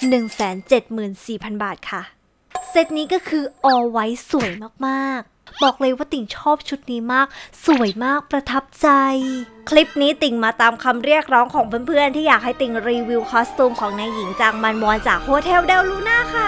174,000 บาทค่ะเซตนี้ก็คือ all white สวยมากๆบอกเลยว่าติ่งชอบชุดนี้มากสวยมากประทับใจคลิปนี้ติ่งมาตามคำเรียกร้องของเพื่อนๆที่อยากให้ติ่งรีวิวคอสตูมของนายหญิงจางมันมวนจากโฮเทลเดลลูน่าค่ะ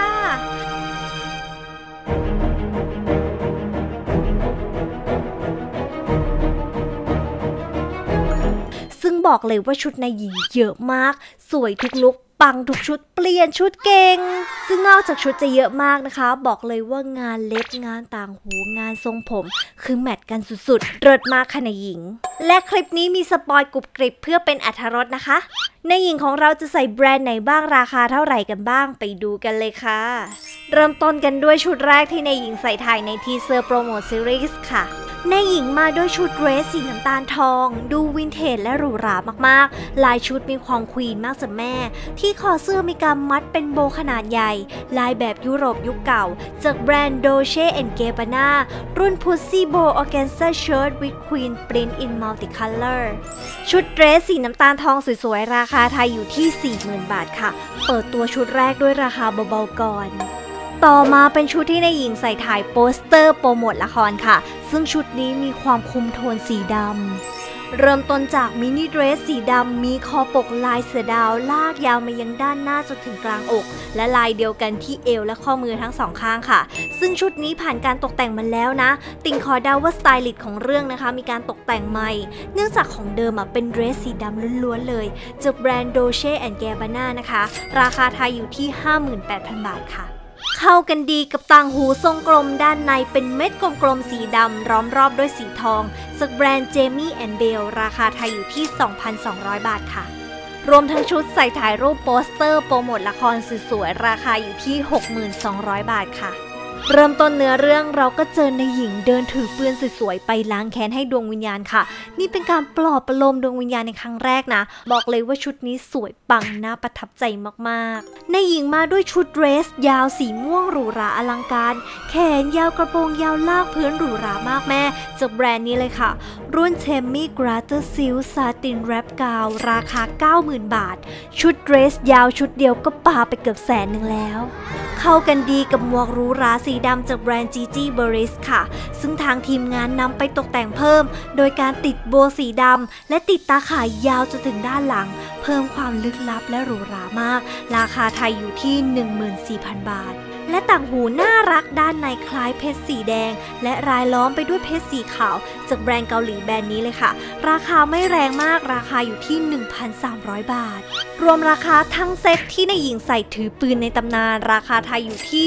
ซึ่งบอกเลยว่าชุดนายหญิงเยอะมากสวยทุกลุคปังทุกชุดเปลี่ยนชุดเก่งซึ่งนอกจากชุดจะเยอะมากนะคะบอกเลยว่างานเล็บงานต่างหูงานทรงผมคือแมทกันสุดๆเลิศมากค่ะนายหญิงและคลิปนี้มีสปอยกรุบกริบเพื่อเป็นอรรถรสนะคะนายหญิงของเราจะใส่แบรนด์ไหนบ้างราคาเท่าไหร่กันบ้างไปดูกันเลยค่ะเริ่มต้นกันด้วยชุดแรกที่นายหญิงใส่ถ่ายในทีเซอร์โปรโมทซีรีส์ค่ะนายหญิงมาด้วยชุดเดรสสีน้ำตาลทองดูวินเทจและหรูหรามากๆลายชุดมีความควีนมากจ้ะแม่ที่คอเสื้อมีการมัดเป็นโบขนาดใหญ่ลายแบบยุโรปยุคเก่าจากแบรนด์ Dolce & Gabbana รุ่น Pussy Bow Organza Shirt with Queen Print in Multicolor ชุดเดรสสีน้ำตาลทองสวยๆราคาไทยอยู่ที่ 40,000 บาทค่ะเปิดตัวชุดแรกด้วยราคาเบาๆก่อนต่อมาเป็นชุดที่นายหญิงใส่ถ่ายโปสเตอร์โปรโมทละครค่ะซึ่งชุดนี้มีความคุมโทนสีดำเริ่มต้นจากมินิเดรสสีดำมีคอปกลายเสือดาวลากยาวมายังด้านหน้าจนถึงกลางอกและลายเดียวกันที่เอวและข้อมือทั้งสองข้างค่ะซึ่งชุดนี้ผ่านการตกแต่งมาแล้วนะติ่งขอเดาว่าสไตลิสต์ของเรื่องนะคะมีการตกแต่งใหม่เนื่องจากของเดิมเป็นเดรสสีดำล้วนๆเลยจากแบรนด์ Dolce & Gabbana นะคะราคาไทยอยู่ที่ 58,000 บาทค่ะเข้ากันดีกับต่างหูทรงกลมด้านในเป็นเม็ดกลมๆสีดำล้อมรอบด้วยสีทองจากแบรนด์ Jamie & Bell ราคาไทยอยู่ที่ 2,200 บาทค่ะรวมทั้งชุดใส่ถ่ายรูปโปสเตอร์โปรโมทละครสวยๆราคาอยู่ที่ 6,200 บาทค่ะเริ่มต้นเนื้อเรื่องเราก็เจอนายหญิงเดินถือปืนสวยๆไปล้างแค้นให้ดวงวิญญาณค่ะนี่เป็นการปลอบประโลมดวงวิญญาณในครั้งแรกนะบอกเลยว่าชุดนี้สวยปังน่าประทับใจมากๆนายหญิงมาด้วยชุดเดรสยาวสีม่วงหรูหราอลังการแขนยาวกระโปรงยาวลากพื้นหรูหรามากแม่จากแบรนด์นี้เลยค่ะรุ่นเทมมี่กราเตอร์ซิลซาตินแรปกาวราคา 90,000 บาทชุดเดรสยาวชุดเดียวก็ปาไปเกือบ100,000แล้วเข้ากันดีกับหมวกหรูหราสีดำจากแบรนด์ Gigi Beres ค่ะซึ่งทางทีมงานนำไปตกแต่งเพิ่มโดยการติดโบว์สีดำและติดตาข่ายยาวจนถึงด้านหลังเพิ่มความลึกลับและหรูหรามากราคาไทยอยู่ที่ 14,000 บาทและต่างหูน่ารักด้านในคล้ายเพชรสีแดงและรายล้อมไปด้วยเพชรสีขาวจากแบรนด์เกาหลีแบรนด์นี้เลยค่ะราคาไม่แรงมากราคาอยู่ที่ 1,300 บาทรวมราคาทั้งเซ็ตที่นายหญิงใส่ถือปืนในตำนานราคาไทยอยู่ที่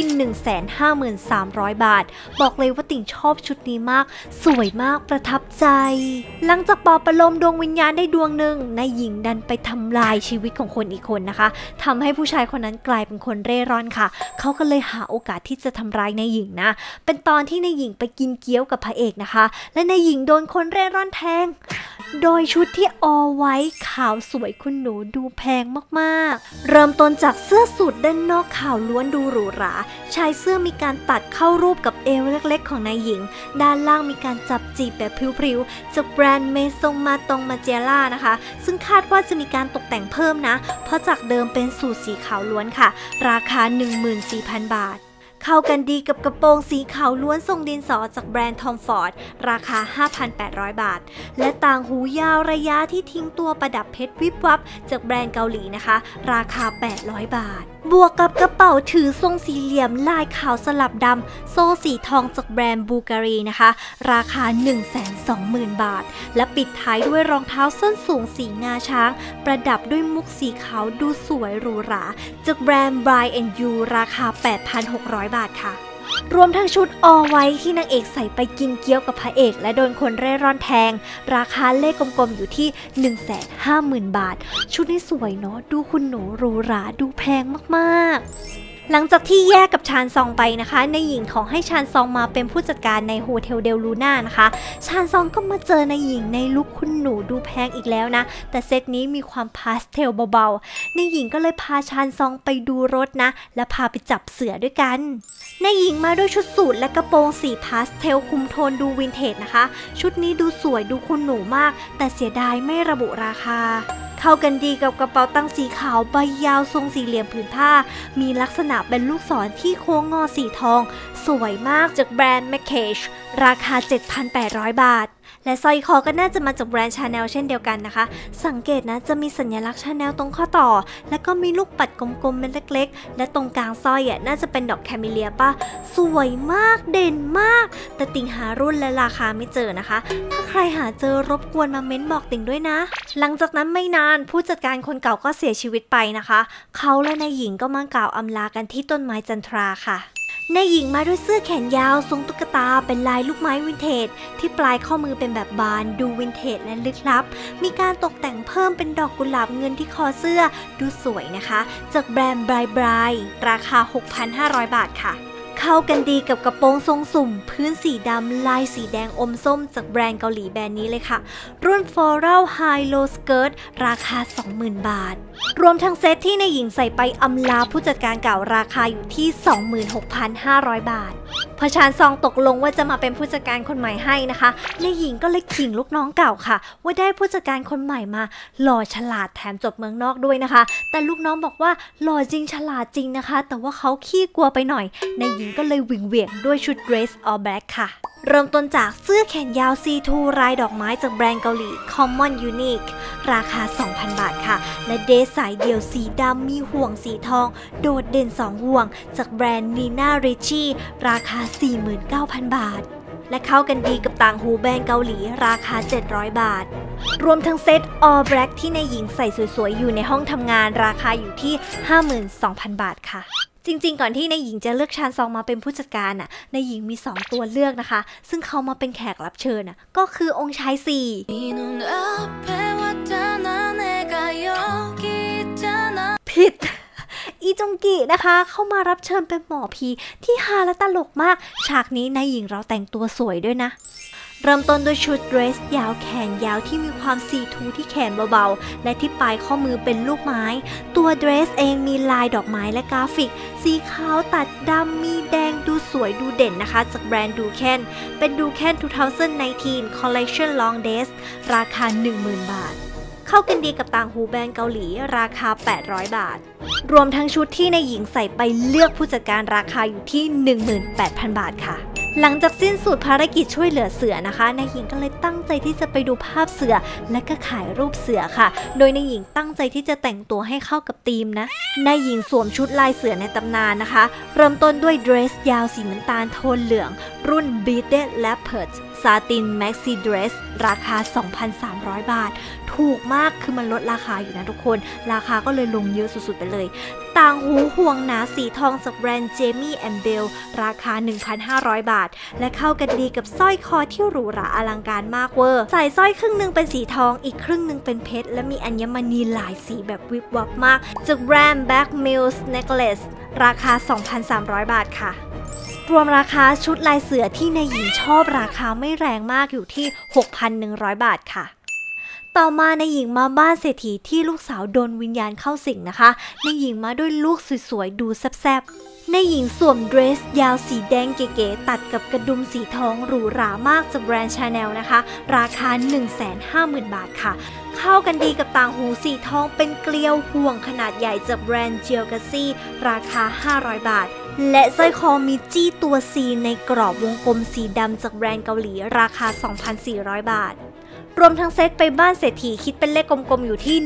153,000 บาทบอกเลยว่าติ่งชอบชุดนี้มากสวยมากประทับใจหลังจากปลอบประโลมดวงวิญญาณได้ดวงหนึ่งนายหญิงดันไปทำลายชีวิตของคนอีกคนนะคะทำให้ผู้ชายคนนั้นกลายเป็นคนเร่ร่อนค่ะเขาก็เลยหาโอกาสที่จะทำร้ายนายหญิงนะเป็นตอนที่นายหญิงไปกินเกี๊ยวกับพระเอกนะคะและนายหญิงโดนคนเร่ร่อนแทงโดยชุดที่ไว้ขาวสวยคุณหนูดูแพงมากๆเริ่มต้นจากเสื้อสูทด้านนอกขาวล้วนดูหรูหราชายเสื้อมีการตัดเข้ารูปกับเอวเล็กๆของนายหญิงด้านล่างมีการจับจีบแบบพริ้วๆจากแบรนด์เมซงมาตงมาเจล่านะคะซึ่งคาดว่าจะมีการตกแต่งเพิ่มนะเพราะจากเดิมเป็นสูทสีขาวล้วนค่ะราคา 14,000 บาทเข้ากันดีกับกระโปรงสีขาวล้วนทรงดินสอจากแบรนด์ทอมฟอร์ดราคา 5,800 บาทและต่างหูยาวระยะที่ทิ้งตัวประดับเพชรวิบวับจากแบรนด์เกาหลีนะคะราคา 800 บาทบวกกับกระเป๋าถือทรงสี่เหลี่ยมลายขาวสลับดำโซ่สีทองจากแบรนด์บูการีนะคะราคา 120,000 บาทและปิดท้ายด้วยรองเท้าส้นสูงสีงาช้างประดับด้วยมุกสีขาวดูสวยหรูหราจากแบรนด์ By&You ราคา 8,600 บาทค่ะรวมทั้งชุดไว้ที่นางเอกใส่ไปกินเกี๊ยวกับพระเอกและโดนคนเร่ร่อนแทงราคาเลขกลมๆอยู่ที่ 150,000 บาทชุดนี้สวยเนาะดูคุณหนูหรูหราดูแพงมากๆหลังจากที่แยกกับชานซองไปนะคะนายหญิงขอให้ชานซองมาเป็นผู้จัดการในโฮเทลเดลลูน่านะคะชานซองก็มาเจอนายหญิงในลุคคุณหนูดูแพงอีกแล้วนะแต่เซตนี้มีความพาสเทลเบาๆนายหญิงก็เลยพาชานซองไปดูรถนะและพาไปจับเสือด้วยกันนายหญิงมาด้วยชุดสูทและกระโปรงสีพาสเทลคุมโทนดูวินเทจนะคะชุดนี้ดูสวยดูคุณหนูมากแต่เสียดายไม่ระบุราคาเข้ากันดีกับกระเป๋าตังค์สีขาวใบยาวทรงสี่เหลี่ยมผืนผ้ามีลักษณะเป็นลูกศรที่โค้งงอสีทองสวยมากจากแบรนด์ McCage ราคา 7,800 บาทและสร้อยคอก็น่าจะมาจากแบรนด์ Chanel เช่นเดียวกันนะคะสังเกตนะจะมีสัญลักษณ์ Chanel ตรงข้อต่อแล้วก็มีลูกปัดกลมๆเป็นเล็กๆและตรงกลางสร้อยน่าจะเป็นดอกแคมิเลียป่ะสวยมากเด่นมากแต่ติ่งหารุ่นและราคาไม่เจอนะคะถ้าใครหาเจอรบกวนมาเม้นบอกติ่งด้วยนะหลังจากนั้นไม่นานผู้จัดการคนเก่าก็เสียชีวิตไปนะคะเขาและนายหญิงก็มากล่าวอำลากันที่ต้นไม้จันทราค่ะนายหญิงมาด้วยเสื้อแขนยาวทรงตุ๊กตาเป็นลายลูกไม้วินเทจที่ปลายข้อมือเป็นแบบบานดูวินเทจและลึกลับมีการตกแต่งเพิ่มเป็นดอกกุหลาบเงินที่คอเสื้อดูสวยนะคะจากแบรนด์บรายราคา 6,500 บาทค่ะเข้ากันดีกับกระโปรงทรงสุ่มพื้นสีดำลายสีแดงอมส้มจากแบรนด์เกาหลีแบรนด์นี้เลยค่ะรุ่น Floral High Low Skirt ราคา 20,000 บาทรวมทั้งเซตที่นายหญิงใส่ไปอำลาผู้จัดการเก่าราคาอยู่ที่ 26,500 บาทพอชานซองตกลงว่าจะมาเป็นผู้จัดการคนใหม่ให้นะคะนายหญิงก็เลยขิงลูกน้องเก่าค่ะว่าได้ผู้จัดการคนใหม่มาหล่อฉลาดแถมจบเมืองนอกด้วยนะคะแต่ลูกน้องบอกว่าหล่อจริงฉลาดจริงนะคะแต่ว่าเขาขี้กลัวไปหน่อยนายหญิงก็เลยวิ่งเวียงด้วยชุดเดรส all black ค่ะเริ่มต้นจากเสื้อแขนยาว C2 ลายดอกไม้จากแบรนด์เกาหลี Common Unique ราคา 2,000 บาทค่ะและเดรสสายเดี่ยวสีดำมีห่วงสีทองโดดเด่น2ห่วงจากแบรนด์ Nina Ricci ราคา 49,000 บาทและเข้ากันดีกับต่างหูแบรนด์เกาหลีราคา 700 บาทรวมทั้งเซต all black ที่นายหญิงใส่สวยๆอยู่ในห้องทำงานราคาอยู่ที่ 52,000 บาทค่ะจริงๆก่อนที่นายหญิงจะเลือกชานซองมาเป็นผู้จัดการนายหญิงมี2ตัวเลือกนะคะซึ่งเขามาเป็นแขกรับเชิญก็คือองค์ชาย4ผิดอีจงกินะคะเข้ามารับเชิญเป็นหมอผีที่ฮาและตลกมากฉากนี้นายหญิงเราแต่งตัวสวยด้วยนะเริ่มต้นด้วยชุดเดรสยาวแขนยาวที่มีความซีทูที่แขนเบาๆและที่ปลายข้อมือเป็นลูกไม้ตัวเดรสเองมีลายดอกไม้และกราฟิกสีขาวตัดดำมีแดงดูสวยดูเด่นนะคะจากแบรนด์ดูแคนเป็นดูแคน2019 Collection Long Days ราคา 10,000 บาทเข้ากันดีกับต่างหูแบรนด์เกาหลีราคา 800 บาทรวมทั้งชุดที่นายหญิงใส่ไปเลือกผู้จัดการราคาอยู่ที่ 18,000 บาทค่ะหลังจากสิ้นสุดภารกิจช่วยเหลือเสือนะคะนายหญิงก็เลยตั้งใจที่จะไปดูภาพเสือและก็ขายรูปเสือค่ะโดยนายหญิงตั้งใจที่จะแต่งตัวให้เข้ากับธีมนะนายหญิงสวมชุดลายเสือในตำนานนะคะเริ่มต้นด้วยเดรสยาวสีน้ำตาลโทนเหลืองรุ่น Beaded Leopard Satin Maxi Dress ราคา 2,300 บาทถูกมากคือมันลดราคาอยู่นะทุกคนราคาก็เลยลงเยอะสุดๆไปเลยต่างหูห่วงหนาสีทองจากแบรนด์ Jamie & Bell ราคา 1,500 บาทและเข้ากันดีกับสร้อยคอที่หรูหราอลังการมากเวอร์ใส่สร้อยครึ่งนึงเป็นสีทองอีกครึ่งนึงเป็นเพชรและมีอัญมณีหลายสีแบบวิบวับมากจากแบรนด์ Black Mills Necklace ราคา 2,300 บาทค่ะรวมราคาชุดลายเสือที่นายหญิงชอบราคาไม่แรงมากอยู่ที่ 6,100 บาทค่ะต่อมานายหญิงมาบ้านเศรษฐีที่ลูกสาวโดนวิญญาณเข้าสิงนะคะนายหญิงมาด้วยลูกสวยๆดูแซ่บๆนายหญิงสวมเดรสยาวสีแดงเก๋ๆตัดกับกระดุมสีทองหรูหรามากจากแบรนด์ Chanel นะคะราคา 150,000 บาทค่ะเข้ากันดีกับต่างหูสีทองเป็นเกลียวห่วงขนาดใหญ่จากแบรนด์ Geogacy ราคา 500 บาทและสร้อยคอมีจี้ตัว C ในกรอบวงกลมสีดำจากแบรนด์เกาหลีราคา 2,400 บาทรวมทั้งเซตไปบ้านเศรษฐีคิดเป็นเลขกลมๆอยู่ที่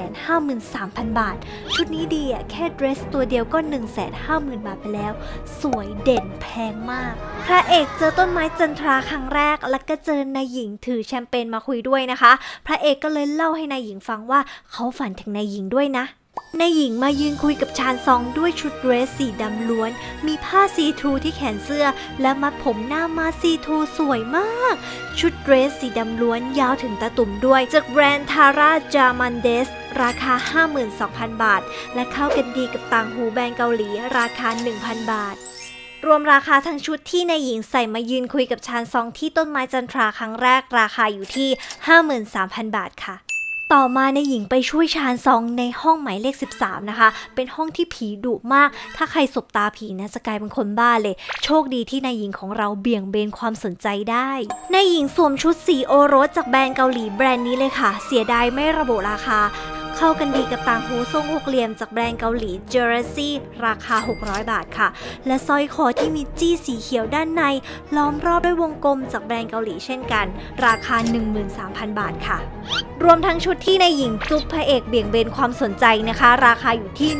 153,000 บาทชุดนี้ดีแค่เดรสตัวเดียวก็ 150,000 บาทไปแล้วสวยเด่นแพงมากพระเอกเจอต้นไม้จันทราครั้งแรกแล้วก็เจอนายหญิงถือแชมเปญมาคุยด้วยนะคะพระเอกก็เลยเล่าให้นายหญิงฟังว่าเขาฝันถึงนายหญิงด้วยนะนายหญิงมายืนคุยกับชานซองด้วยชุดเดรสสีดำล้วนมีผ้าซีทรูที่แขนเสื้อและมัดผมหน้ามาซีทรูสวยมากชุดเดรสสีดำล้วนยาวถึงตาตุ่มด้วยจากแบรนด์ทาร่าจามันเดสราคา 52,000 บาทและเข้ากันดีกับต่างหูแบรนด์เกาหลีราคา 1,000 บาทรวมราคาทั้งชุดที่นายหญิงใส่มายืนคุยกับชานซองที่ต้นไม้จันทราครั้งแรกราคาอยู่ที่ 53,000 บาทค่ะต่อมานายหญิงไปช่วยชานซองในห้องหมายเลข 13 นะคะเป็นห้องที่ผีดุมากถ้าใครสบตาผีนะจะกลายเป็นคนบ้าเลยโชคดีที่นายหญิงของเราเบี่ยงเบนความสนใจได้นายหญิงสวมชุดสีโอรสจากแบรนด์เกาหลีแบรนด์นี้เลยค่ะเสียดายไม่ระบุราคาเข้ากันดีกับต่างหูทรงหกเหลี่ยมจากแบรนด์เกาหลี Jersey ราคา600 บาทค่ะและสร้อยคอที่มีจี้สีเขียวด้านในล้อมรอบด้วยวงกลมจากแบรนด์เกาหลีเช่นกันราคา 13,000 บาทค่ะรวมทั้งชุดที่นายหญิงจุ๊บพระเอกเบี่ยงเบนความสนใจนะคะราคาอยู่ที่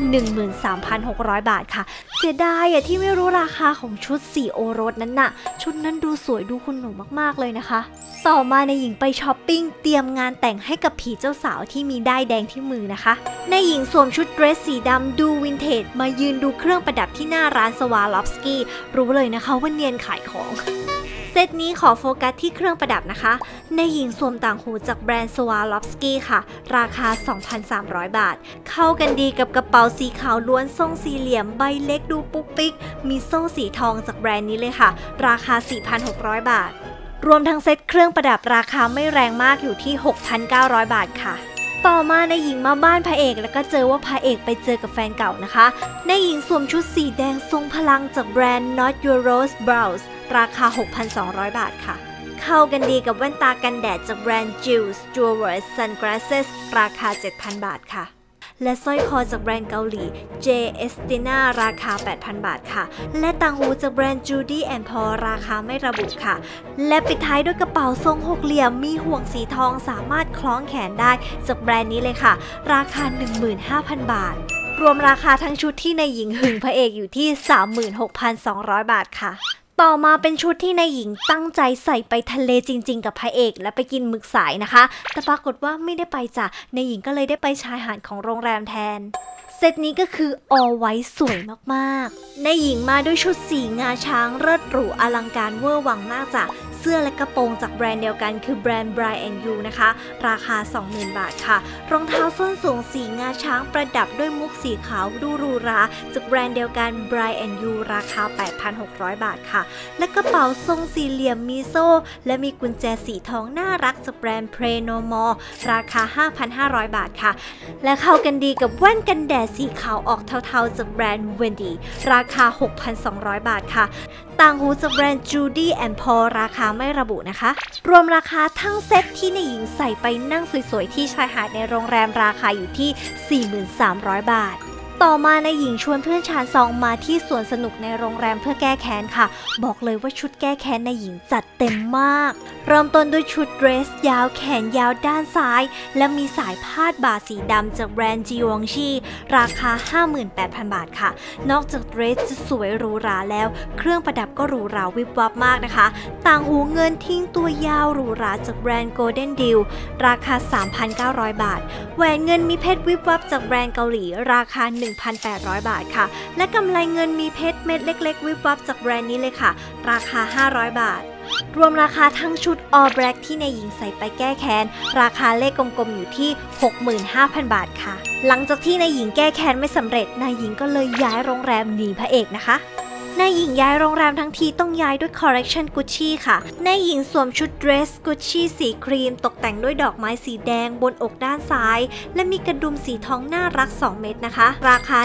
13,600 บาทค่ะเสียดายที่ไม่รู้ราคาของชุดสีโอรสนั้นน่ะชุดนั้นดูสวยดูคุณหนูมากๆเลยนะคะต่อมานายหญิงไปช้อปปิ้งเตรียมงานแต่งให้กับผีเจ้าสาวที่มีด้ายแดงที่มือนะคะนายหญิงสวมชุดเดรสสีดำดูวินเทจมายืนดูเครื่องประดับที่หน้าร้านสวาลอฟสกี้รู้เลยนะคะว่าเนียนขายของเซตนี้ขอโฟกัสที่เครื่องประดับนะคะนายหญิงสวมต่างหูจากแบรนด์สวาลอฟสกี้ค่ะราคา 2,300 บาทเข้ากันดีกับกระเป๋าสีขาวล้วนทรงสี่เหลี่ยมใบเล็กดูปุ๊กปิ๊กมีโซ่สีทองจากแบรนด์นี้เลยค่ะราคา 4,600 บาทรวมทั้งเซตเครื่องประดับราคาไม่แรงมากอยู่ที่ 6,900 บาทค่ะต่อมานายหญิงมาบ้านพระเอกแล้วก็เจอว่าพระเอกไปเจอกับแฟนเก่านะคะนายหญิงสวมชุดสีแดงทรงพลังจากแบรนด์ Not Your Rose Brows ราคา 6,200 บาทค่ะเข้ากันดีกับแว่นตากันแดดจากแบรนด์ Jules Jewelers Sunglasses ราคา 7,000 บาทค่ะและสร้อยคอจากแบรนด์เกาหลี J Estina ราคา 8,000 บาทค่ะและต่างหูจากแบรนด์ Judy & Paul ราคาไม่ระบุค่ะและปิดท้ายด้วยกระเป๋าทรงหกเหลี่ยมมีห่วงสีทองสามารถคล้องแขนได้จากแบรนด์นี้เลยค่ะราคา 15,000 บาทรวมราคาทั้งชุดที่นายหญิงหึงพระเอกอยู่ที่ 36,200 บาทค่ะต่อมาเป็นชุดที่นายหญิงตั้งใจใส่ไปทะเลจริงๆกับพระเอกและไปกินหมึกสายนะคะแต่ปรากฏว่าไม่ได้ไปจ้ะนายหญิงก็เลยได้ไปชายหาดของโรงแรมแทนเซตนี้ก็คือall whiteสวยมากๆนายหญิงมาด้วยชุดสีงาช้างเลิศหรูอลังการเวอร์วังมากจ้ะเสื้อและกระโปรงจากแบรนด์เดียวกันคือแบรนด์ Brian&You นะคะราคา 20,000 บาทค่ะรองเท้าส้นสูงสีงาช้างประดับด้วยมุกสีขาวดูหรูหราจากแบรนด์เดียวกัน Brian&You ราคา 8,600 บาทค่ะและกระเป๋าทรงสี่เหลี่ยมมีโซ่และมีกุญแจสีทองน่ารักจากแบรนด์ Prenomore ราคา 5,500 บาทค่ะและเข้ากันดีกับแว่นกันแดดสีขาวออกเทาๆจากแบรนด์ Wendy ราคา 6,200 บาทค่ะต่างหูจากแบรนด์ Judy & Paul ราคาไม่ระบุนะคะรวมราคาทั้งเซ็ตที่นายหญิงใส่ไปนั่งสวยๆที่ชายหาดในโรงแรมราคาอยู่ที่ 4,300 บาทต่อมานายหญิงชวนเพื่อนชานซองมาที่สวนสนุกในโรงแรมเพื่อแก้แค้นค่ะบอกเลยว่าชุดแก้แค้นนายหญิงจัดเต็มมากเริ่มต้นด้วยชุดเดรสยาวแขนยาวด้านซ้ายและมีสายพาดบ่าสีดำจากแบรนด์จีวองชีราคา 58,000 บาทค่ะนอกจากเดรสจะสวยหรูหราแล้วเครื่องประดับก็หรูหราวิบวับมากนะคะต่างหูเงินทิ้งตัวยาวหรูหราจากแบรนด์ Golden Deal ราคา 3,900 บาทแหวนเงินมีเพชรวิบวับจากแบรนด์เกาหลีราคา 1,800 บาทค่ะและกำไลเงินมีเพชรเม็ดเล็กๆวิบวับจากแบรนด์นี้เลยค่ะราคา 500 บาทรวมราคาทั้งชุด All Black ที่นายหญิงใส่ไปแก้แค้นราคาเลขกลมๆอยู่ที่ 65,000 บาทค่ะหลังจากที่นายหญิงแก้แค้นไม่สำเร็จนายหญิงก็เลยย้ายโรงแรมหนีพระเอกนะคะนายหญิงย้ายโรงแรมทั้งทีต้องย้ายด้วยคอลเลกชันกุชชี่ค่ะนายหญิงสวมชุดเดรสกุชชี่สีครีมตกแต่งด้วยดอกไม้สีแดงบนอกด้านซ้ายและมีกระดุมสีทองน่ารัก2เม็ดนะคะราคา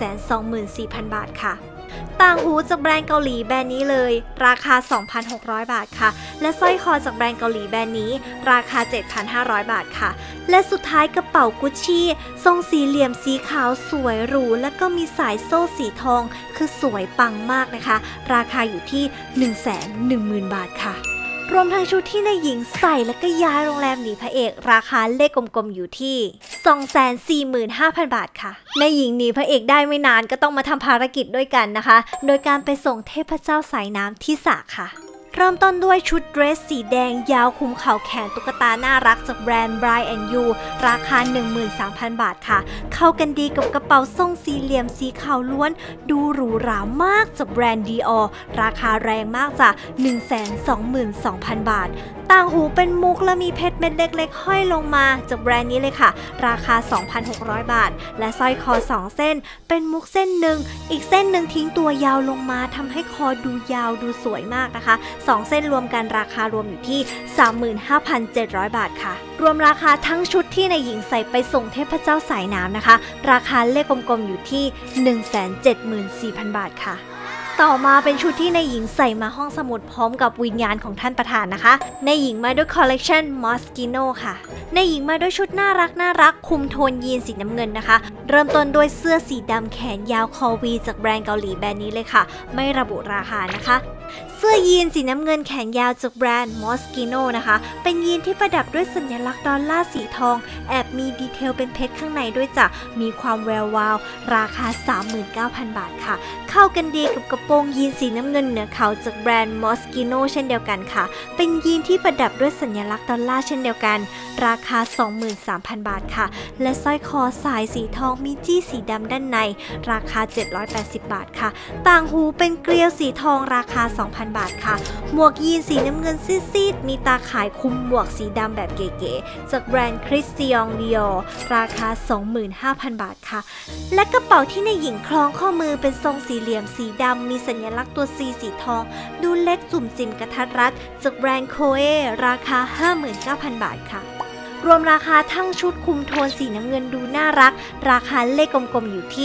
124,000 บาทค่ะต่างหูจากแบรนด์เกาหลีแบรนด์นี้เลยราคา 2,600 บาทค่ะและสร้อยคอจากแบรนด์เกาหลีแบรนด์นี้ราคา 7,500 บาทค่ะและสุดท้ายกระเป๋ากุชชี่ทรงสี่เหลี่ยมสีขาวสวยหรูและก็มีสายโซ่สีทองคือสวยปังมากนะคะราคาอยู่ที่ 110,000 บาทค่ะรวมทั้งชุดที่นายหญิงใส่และก็ย้ายโรงแรมหนีพระเอกราคาเลขกลมๆอยู่ที่ 245,000 บาทค่ะนายหญิงหนีพระเอกได้ไม่นานก็ต้องมาทำภารกิจด้วยกันนะคะโดยการไปส่งเทพเจ้าสายน้ำที่สระค่ะ เริ่มต้นด้วยชุดเดรสสีแดงยาวคุมเข่าแขนตุ๊กตาน่ารักจากแบรนด์ Brian&You ราคา 13,000 บาทค่ะเข้ากันดีกับกระเป๋าทรงสี่เหลี่ยมสีขาวล้วนดูหรูหรามากจากแบรนด์ Dior ราคาแรงมากจ้ะ 122,000 บาทต่างหูเป็นมุกและมีเพชรเม็ดเล็กๆห้อยลงมาจากแบรนด์นี้เลยค่ะราคา 2,600 บาทและสร้อยคอ2เส้นเป็นมุกเส้นหนึ่งอีกเส้นหนึ่งทิ้งตัวยาวลงมาทำให้คอดูยาวดูสวยมากนะคะ2เส้นรวมกันราคารวมอยู่ที่ 35,700 บาทค่ะรวมราคาทั้งชุดที่นายหญิงใส่ไปส่งเทพเจ้าสายน้ำนะคะราคาเลขกลมๆอยู่ที่ 174,000 บาทค่ะต่อมาเป็นชุดที่นายหญิงใส่มาห้องสมุดพร้อมกับวิญญาณของท่านประธานนะคะนายหญิงมาด้วยคอลเลกชัน Moschino ค่ะนายหญิงมาด้วยชุดน่ารักคุมโทนยีนสีน้ำเงินนะคะเริ่มต้นด้วยเสื้อสีดำแขนยาวคอวีจากแบรนด์เกาหลีแบรนด์นี้เลยค่ะไม่ระบุราคานะคะเสื้อยีนสีน้ำเงินแขนยาวจากแบรนด์ Moschino นะคะเป็นยีนที่ประดับด้วยสัญลักษณ์ดอลลาร์สีทองแอบมีดีเทลเป็นเพชรข้างในด้วยจ้ะมีความแวววาวราคา 39,000 บาทค่ะเข้ากันดีกับกระโปรงยีนสีน้ำเงินเหนือเขาจากแบรนด์ Moschino เช่นเดียวกันค่ะเป็นยีนที่ประดับด้วยสัญลักษณ์ดอลลาร์เช่นเดียวกันราคา 23,000 บาทค่ะและสร้อยคอสายสีทองมีจี้สีดำด้านในราคา 780 บาทค่ะต่างหูเป็นเกลียวสีทองราคา 2,000 บาทค่ะหมวกยีนสีน้ำเงินซีดๆมีตาข่ายคลุมหมวกสีดำแบบเก๋ๆจากแบรนด์ Christian Dior ราคา 25,000 บาทค่ะและกระเป๋าที่นายหญิงคล้องข้อมือเป็นทรงสี่เหลี่ยมสีดำมีสัญลักษณ์ตัว C สีทองดูเล็กจุ่มจิ๋มกระทัดรัดจากแบรนด์ Coe ราคา 59,000 บาทค่ะรวมราคาทั้งชุดคุมโทนสีน้ำเงินดูน่ารักราคาเลขกลมๆอยู่ที่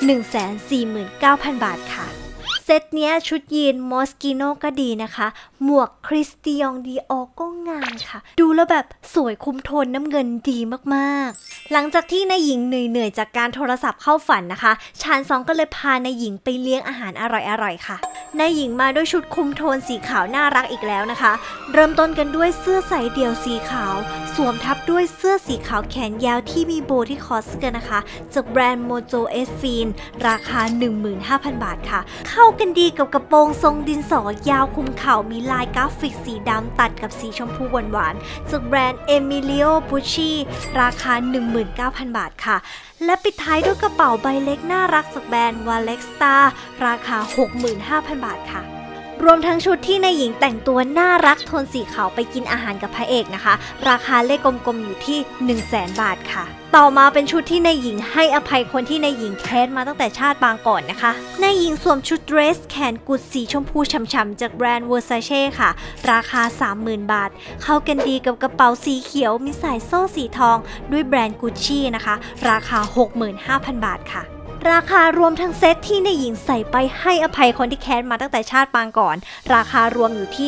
149,000 บาทค่ะเซตเนี้ยชุดยีน Moschino ก็ดีนะคะหมวก Christian Dior ก็งามค่ะดูแล้วแบบสวยคุมโทนน้ำเงินดีมากๆหลังจากที่นายหญิงเหนื่อยจากการโทรศัพท์เข้าฝันนะคะชานซองก็เลยพานายหญิงไปเลี้ยงอาหารอร่อยๆค่ะนายหญิงมาด้วยชุดคุมโทนสีขาวน่ารักอีกแล้วนะคะเริ่มต้นกันด้วยเสื้อสายเดี่ยวสีขาวสวมทับด้วยเสื้อสีขาวแขนยาวที่มีโบที่คอเสื้อนะคะจากแบรนด์ Mojo Esfin ราคา 15,000 บาทค่ะเข้ากันดีกับกระโปรงทรงดินสอยาวคุมเข่ามีลายกราฟิกสีดำตัดกับสีชมพูหวานๆจากแบรนด์ Emilio Pucci ราคา 19,000 บาทค่ะและปิดท้ายด้วยกระเป๋าใบเล็กน่ารักจากแบรนด์ Valexta ราคา 65,000 บาทค่ะรวมทั้งชุดที่นายหญิงแต่งตัวน่ารักโทนสีขาวไปกินอาหารกับพระเอกนะคะราคาเลขกลมๆอยู่ที่ 100,000 บาทค่ะต่อมาเป็นชุดที่นายหญิงให้อภัยคนที่นายหญิงแค้นมาตั้งแต่ชาติปางก่อนนะคะนายหญิงสวมชุดเดรสแขนกุดสีชมพูฉ่ำๆจากแบรนด์ Versace ค่ะราคา 30,000 บาทเข้ากันดีกับกระเป๋าสีเขียวมีสายโซ่สีทองด้วยแบรนด์ Gucci นะคะราคา 65,000 บาทค่ะราคารวมทั้งเซตที่นายหญิงใส่ไปให้อภัยคนที่แค้นมาตั้งแต่ชาติปางก่อนราคารวมอยู่ที่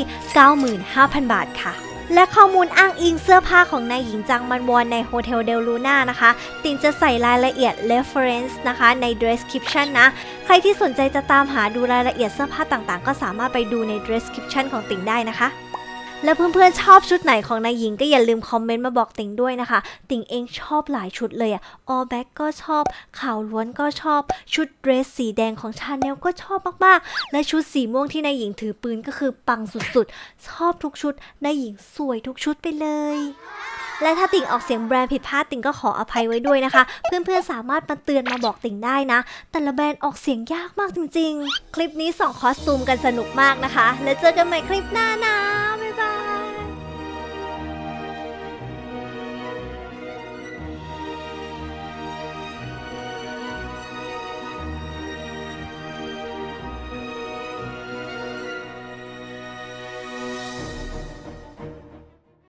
95,000 บาทค่ะและข้อมูลอ้างอิงเสื้อผ้าของนายหญิงจังมันวอนในโฮเทลเดลลูน่านะคะติงจะใส่รายละเอียด reference นะคะใน description นะใครที่สนใจจะตามหาดูรายละเอียดเสื้อผ้าต่างๆก็สามารถไปดูใน description ของติงได้นะคะและเพื่อนๆชอบชุดไหนของนายหญิงก็อย่าลืมคอมเมนต์มาบอกติงด้วยนะคะติงเองชอบหลายชุดเลยall black ก็ชอบขาวล้วนก็ชอบชุดเดรสสีแดงของชาแนลก็ชอบมากๆและชุดสีม่วงที่นายหญิงถือปืนก็คือปังสุดๆชอบทุกชุดนายหญิงสวยทุกชุดไปเลยและถ้าติ่งออกเสียงแบรนด์ผิดพลาดติ่งก็ขออภัยไว้ด้วยนะคะเพื่อนๆสามารถมาเตือนมาบอกติ่งได้นะแต่ละแบรนด์ออกเสียงยากมากจริงๆคลิปนี้2คอสตูมกันสนุกมากนะคะแล้วเจอกันใหม่คลิปหน้านะ